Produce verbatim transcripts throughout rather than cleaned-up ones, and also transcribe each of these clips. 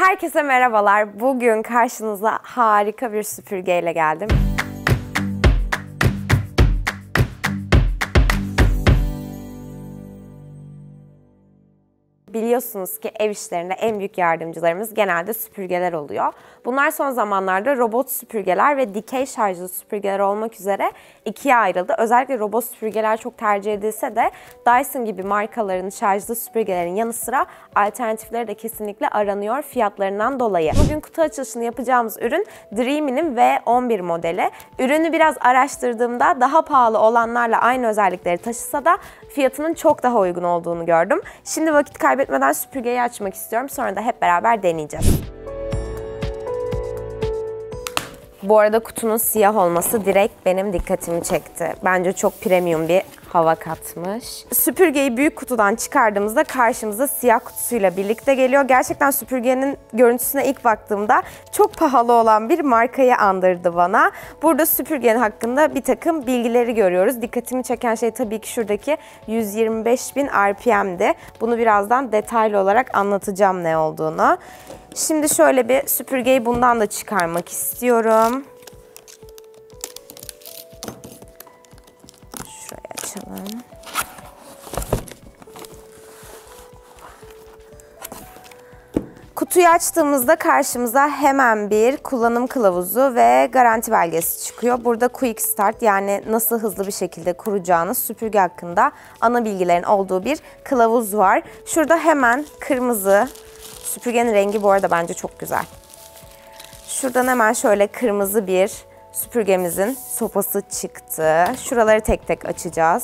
Herkese merhabalar. Bugün karşınıza harika bir süpürgeyle geldim. Biliyorsunuz ki ev işlerinde en büyük yardımcılarımız genelde süpürgeler oluyor. Bunlar son zamanlarda robot süpürgeler ve dikey şarjlı süpürgeler olmak üzere ikiye ayrıldı. Özellikle robot süpürgeler çok tercih edilse de Dyson gibi markaların şarjlı süpürgelerin yanı sıra alternatifleri de kesinlikle aranıyor fiyatlarından dolayı. Bugün kutu açılışını yapacağımız ürün Dreamy'nin V on bir modeli. Ürünü biraz araştırdığımda daha pahalı olanlarla aynı özellikleri taşısa da fiyatının çok daha uygun olduğunu gördüm. Şimdi vakit kaybetmeden süpürgeyi açmak istiyorum. Sonra da hep beraber deneyeceğiz. Bu arada kutunun siyah olması direkt benim dikkatimi çekti. Bence çok premium bir hava katmış. Süpürgeyi büyük kutudan çıkardığımızda karşımıza siyah kutusuyla birlikte geliyor. Gerçekten süpürgenin görüntüsüne ilk baktığımda çok pahalı olan bir markayı andırdı bana. Burada süpürgenin hakkında bir takım bilgileri görüyoruz. Dikkatimi çeken şey tabii ki şuradaki yüz yirmi beş bin R P M'di. Bunu birazdan detaylı olarak anlatacağım ne olduğunu. Şimdi şöyle bir süpürgeyi bundan da çıkarmak istiyorum. Şurayı açalım. Kutuyu açtığımızda karşımıza hemen bir kullanım kılavuzu ve garanti belgesi çıkıyor. Burada Quick Start, yani nasıl hızlı bir şekilde kuracağınız süpürge hakkında ana bilgilerin olduğu bir kılavuz var. Şurada hemen kırmızı, süpürgenin rengi bu arada bence çok güzel. Şuradan hemen şöyle kırmızı bir süpürgemizin sopası çıktı. Şuraları tek tek açacağız.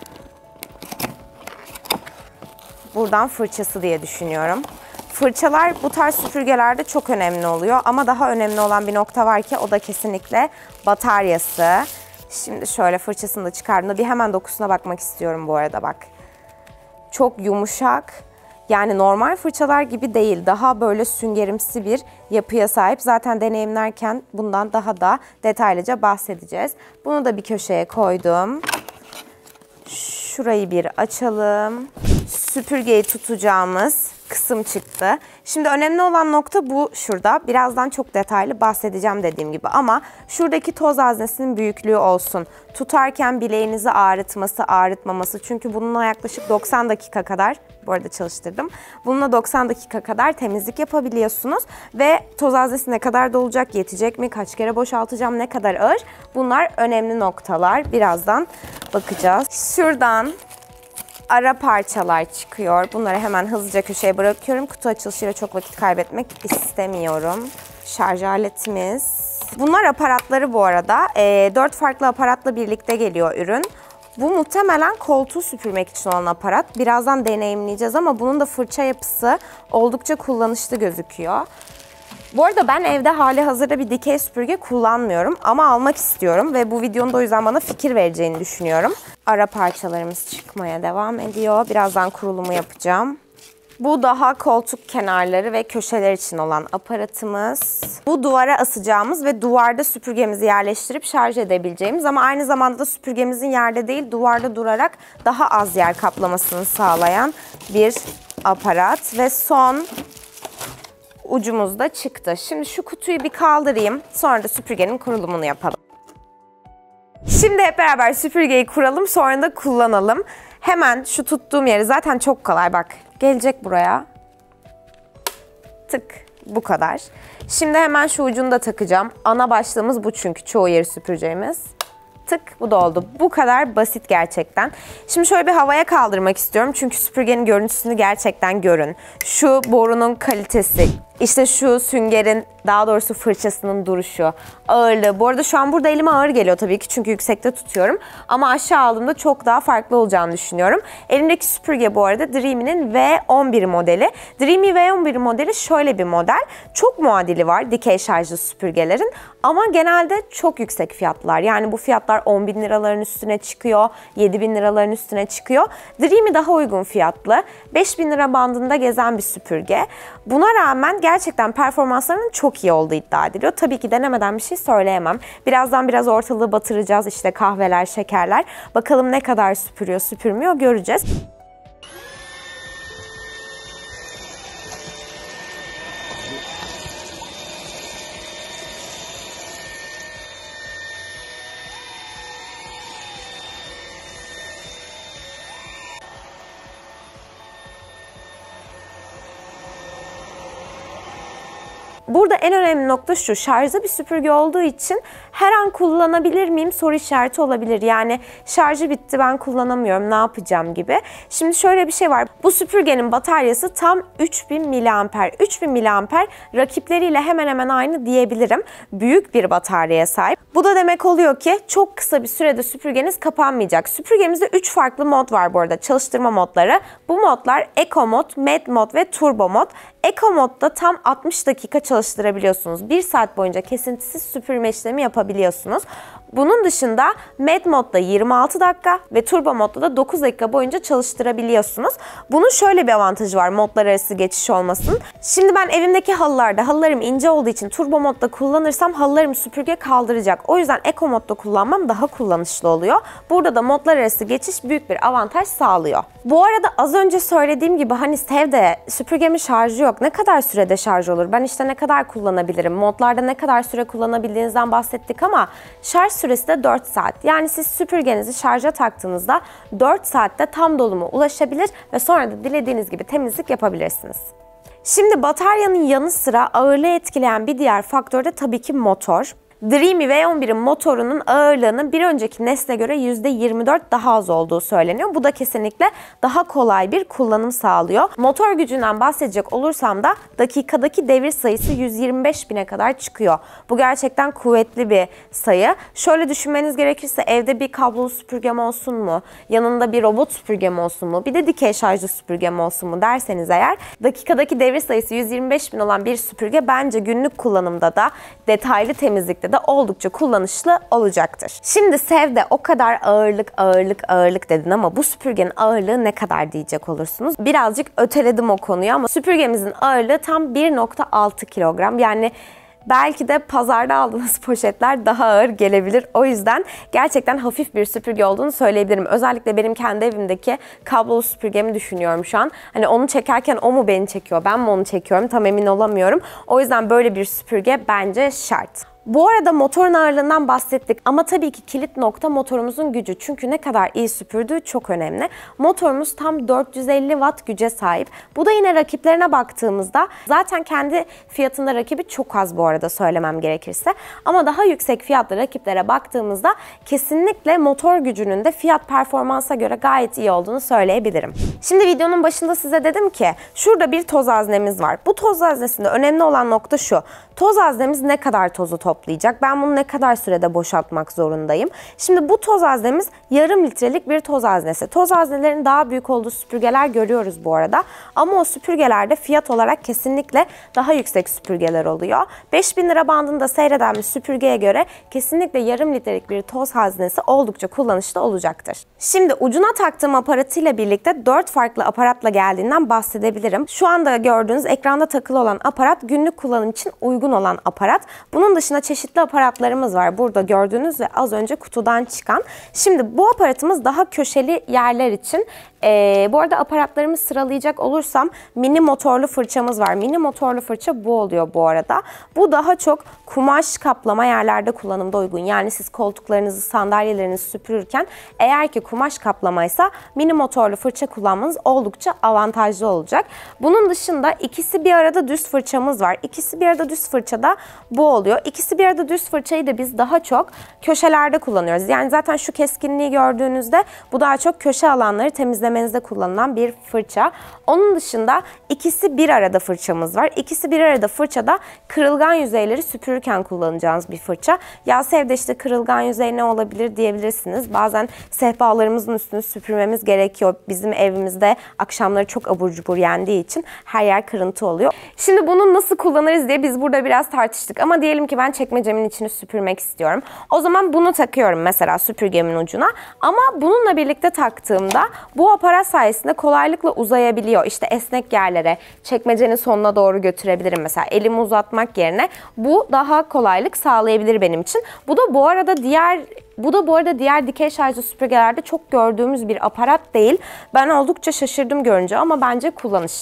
Buradan fırçası diye düşünüyorum. Fırçalar bu tarz süpürgelerde çok önemli oluyor ama daha önemli olan bir nokta var ki o da kesinlikle bataryası. Şimdi şöyle fırçasını da çıkardığımda bir hemen dokusuna bakmak istiyorum bu arada, bak. Çok yumuşak. Yani normal fırçalar gibi değil, daha böyle süngerimsi bir yapıya sahip. Zaten deneyimlerken bundan daha da detaylıca bahsedeceğiz. Bunu da bir köşeye koydum. Şurayı bir açalım. Süpürgeyi tutacağımız kısım çıktı. Şimdi önemli olan nokta bu şurada. Birazdan çok detaylı bahsedeceğim dediğim gibi ama şuradaki toz haznesinin büyüklüğü olsun. Tutarken bileğinizi ağrıtması, ağrıtmaması. Çünkü bununla yaklaşık doksan dakika kadar, bu arada çalıştırdım. Bununla doksan dakika kadar temizlik yapabiliyorsunuz. Ve toz haznesi ne kadar dolacak, yetecek mi, kaç kere boşaltacağım, ne kadar ağır? Bunlar önemli noktalar. Birazdan bakacağız. Şuradan ara parçalar çıkıyor. Bunları hemen hızlıca köşeye bırakıyorum. Kutu açılışıyla çok vakit kaybetmek istemiyorum. Şarj aletimiz. Bunlar aparatları bu arada. E, dört farklı aparatla birlikte geliyor ürün. Bu muhtemelen koltuğu süpürmek için olan aparat. Birazdan deneyimleyeceğiz ama bunun da fırça yapısı oldukça kullanışlı gözüküyor. Bu arada ben evde hali hazırda bir dikey süpürge kullanmıyorum ama almak istiyorum ve bu videonun da o yüzden bana fikir vereceğini düşünüyorum. Ara parçalarımız çıkmaya devam ediyor. Birazdan kurulumu yapacağım. Bu daha koltuk kenarları ve köşeler için olan aparatımız. Bu duvara asacağımız ve duvarda süpürgemizi yerleştirip şarj edebileceğimiz ama aynı zamanda da süpürgemizin yerde değil duvarda durarak daha az yer kaplamasını sağlayan bir aparat. Ve son ucumuz da çıktı. Şimdi şu kutuyu bir kaldırayım. Sonra da süpürgenin kurulumunu yapalım. Şimdi hep beraber süpürgeyi kuralım. Sonra da kullanalım. Hemen şu tuttuğum yeri zaten çok kolay, bak. Gelecek buraya. Tık. Bu kadar. Şimdi hemen şu ucunu da takacağım. Ana başlığımız bu çünkü çoğu yeri süpüreceğimiz. Tık, bu da oldu. Bu kadar basit gerçekten. Şimdi şöyle bir havaya kaldırmak istiyorum. Çünkü süpürgenin görüntüsünü gerçekten görün. Şu borunun kalitesi, işte şu süngerin, daha doğrusu fırçasının duruşu, ağırlığı. Bu arada şu an burada elime ağır geliyor tabii ki çünkü yüksekte tutuyorum. Ama aşağı aldığımda çok daha farklı olacağını düşünüyorum. Elimdeki süpürge bu arada Dreamy'nin V on bir modeli. Dreamy V on bir modeli şöyle bir model. Çok muadili var dikey şarjlı süpürgelerin. Ama genelde çok yüksek fiyatlar. Yani bu fiyatlar on bin liraların üstüne çıkıyor, yedi bin liraların üstüne çıkıyor. Dreamy daha uygun fiyatlı. beş bin lira bandında gezen bir süpürge. Buna rağmen gerçekten performanslarının çok iyi olduğu iddia ediliyor. Tabii ki denemeden bir şey söyleyemem. Birazdan biraz ortalığı batıracağız, işte kahveler, şekerler. Bakalım ne kadar süpürüyor, süpürmüyor göreceğiz. burada en önemli nokta şu: şarjlı bir süpürge olduğu için her an kullanabilir miyim soru işareti olabilir. Yani şarjı bitti, ben kullanamıyorum, ne yapacağım gibi. Şimdi şöyle bir şey var. Bu süpürgenin bataryası tam üç bin miliamper. üç bin miliamper rakipleriyle hemen hemen aynı diyebilirim. Büyük bir bataryaya sahip. Bu da demek oluyor ki çok kısa bir sürede süpürgeniz kapanmayacak. Süpürgemizde üç farklı mod var bu arada, çalıştırma modları. Bu modlar Eco mod, Med mod ve Turbo mod. Eco modda tam altmış dakika çalıştırabiliyorsunuz. bir saat boyunca kesintisiz süpürme işlemi yapabiliyorsunuz. Bunun dışında Med modda yirmi altı dakika ve Turbo modda da dokuz dakika boyunca çalıştırabiliyorsunuz. Bunun şöyle bir avantajı var modlar arası geçiş olmasının. Şimdi ben evimdeki halılarda, halılarım ince olduğu için Turbo modda kullanırsam halılarım süpürge kaldıracak. O yüzden Eco modda kullanmam daha kullanışlı oluyor. Burada da modlar arası geçiş büyük bir avantaj sağlıyor. Bu arada az önce söylediğim gibi hani Sevde süpürgemin şarjı yok. Ne kadar sürede şarj olur? Ben işte ne kadar kullanabilirim? Modlarda ne kadar süre kullanabildiğinizden bahsettik ama şarj süresi de dört saat. Yani siz süpürgenizi şarja taktığınızda dört saatte tam doluma ulaşabilir ve sonra da dilediğiniz gibi temizlik yapabilirsiniz. Şimdi bataryanın yanı sıra ağırlığı etkileyen bir diğer faktör de tabii ki motor. Dreame V on birin motorunun ağırlığının bir önceki nesle göre yüzde yirmi dört daha az olduğu söyleniyor. Bu da kesinlikle daha kolay bir kullanım sağlıyor. Motor gücünden bahsedecek olursam da dakikadaki devir sayısı yüz yirmi beş bine kadar çıkıyor. Bu gerçekten kuvvetli bir sayı. Şöyle düşünmeniz gerekirse evde bir kablolu süpürgem olsun mu? Yanında bir robot süpürgem olsun mu? Bir de dikey şarjlı süpürgem olsun mu derseniz eğer, dakikadaki devir sayısı yüz yirmi beş bin olan bir süpürge bence günlük kullanımda da detaylı temizlikte de oldukça kullanışlı olacaktır. Şimdi Sevde o kadar ağırlık ağırlık ağırlık dedin ama bu süpürgenin ağırlığı ne kadar diyecek olursunuz. Birazcık öteledim o konuyu ama süpürgemizin ağırlığı tam bir nokta altı kilogram. Yani belki de pazarda aldığınız poşetler daha ağır gelebilir. O yüzden gerçekten hafif bir süpürge olduğunu söyleyebilirim. Özellikle benim kendi evimdeki kablolu süpürgemi düşünüyorum şu an. Hani onu çekerken o mu beni çekiyor, ben mi onu çekiyorum, tam emin olamıyorum. O yüzden böyle bir süpürge bence şart. Bu arada motorun ağırlığından bahsettik ama tabii ki kilit nokta motorumuzun gücü. Çünkü ne kadar iyi süpürdüğü çok önemli. Motorumuz tam dört yüz elli watt güce sahip. Bu da yine rakiplerine baktığımızda zaten kendi fiyatında rakibi çok az bu arada söylemem gerekirse. Ama daha yüksek fiyatlı rakiplere baktığımızda kesinlikle motor gücünün de fiyat performansa göre gayet iyi olduğunu söyleyebilirim. Şimdi videonun başında size dedim ki şurada bir toz haznemiz var. Bu toz haznesinde önemli olan nokta şu: toz haznemiz ne kadar tozu toplayacak? Ben bunu ne kadar sürede boşaltmak zorundayım? Şimdi bu toz haznemiz yarım litrelik bir toz haznesi. Toz haznelerin daha büyük olduğu süpürgeler görüyoruz bu arada. Ama o süpürgelerde fiyat olarak kesinlikle daha yüksek süpürgeler oluyor. beş bin lira bandında seyreden bir süpürgeye göre kesinlikle yarım litrelik bir toz haznesi oldukça kullanışlı olacaktır. Şimdi ucuna taktığım aparatıyla birlikte dört farklı aparatla geldiğinden bahsedebilirim. Şu anda gördüğünüz ekranda takılı olan aparat günlük kullanım için uygun olan aparat. Bunun dışında çeşitli aparatlarımız var. Burada gördüğünüz ve az önce kutudan çıkan. Şimdi bu aparatımız daha köşeli yerler için. Ee, bu arada aparatlarımı sıralayacak olursam mini motorlu fırçamız var. Mini motorlu fırça bu oluyor bu arada. Bu daha çok kumaş kaplama yerlerde kullanımda uygun. Yani siz koltuklarınızı, sandalyelerinizi süpürürken eğer ki kumaş kaplamaysa mini motorlu fırça kullanmanız oldukça avantajlı olacak. Bunun dışında ikisi bir arada düz fırçamız var. İkisi bir arada düz fırçada bu oluyor. İkisi bir arada düz fırçayı da biz daha çok köşelerde kullanıyoruz. Yani zaten şu keskinliği gördüğünüzde bu daha çok köşe alanları temizlemenizde kullanılan bir fırça. Onun dışında ikisi bir arada fırçamız var. İkisi bir arada fırçada kırılgan yüzeyleri süpürürken kullanacağınız bir fırça. Ya Sevde işte kırılgan yüzey ne olabilir diyebilirsiniz. Bazen sehpalarımızın üstünü süpürmemiz gerekiyor. Bizim evimizde akşamları çok abur cubur yendiği için her yer kırıntı oluyor. Şimdi bunu nasıl kullanırız diye biz burada biraz tartıştık. Ama diyelim ki ben çekmecemin içini süpürmek istiyorum. O zaman bunu takıyorum mesela süpürgemin ucuna. Ama bununla birlikte taktığımda bu aparat sayesinde kolaylıkla uzayabiliyor. İşte esnek yerlere, çekmecenin sonuna doğru götürebilirim mesela. Elimi uzatmak yerine bu daha kolaylık sağlayabilir benim için. Bu da bu arada diğer Bu da bu arada diğer dikey şarjlı süpürgelerde çok gördüğümüz bir aparat değil. Ben oldukça şaşırdım görünce ama bence kullanışlı.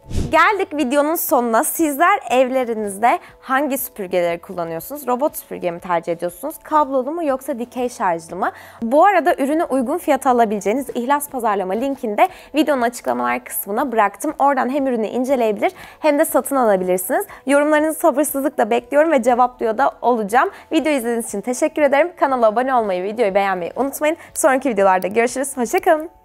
Geldik videonun sonuna. Sizler evlerinizde hangi süpürgeleri kullanıyorsunuz? Robot süpürge mi tercih ediyorsunuz? Kablolu mu yoksa dikey şarjlı mı? Bu arada ürünü uygun fiyata alabileceğiniz İhlas Pazarlama linkini de videonun açıklamalar kısmına bıraktım. Oradan hem ürünü inceleyebilir hem de satın alabilirsiniz. Yorumlarınızı sabırsızlıkla bekliyorum ve cevaplıyor da olacağım. Video izlediğiniz için teşekkür ederim. Kanala abone olmayı, videoyu beğenmeyi unutmayın. Sonraki videolarda görüşürüz. Hoşça kalın.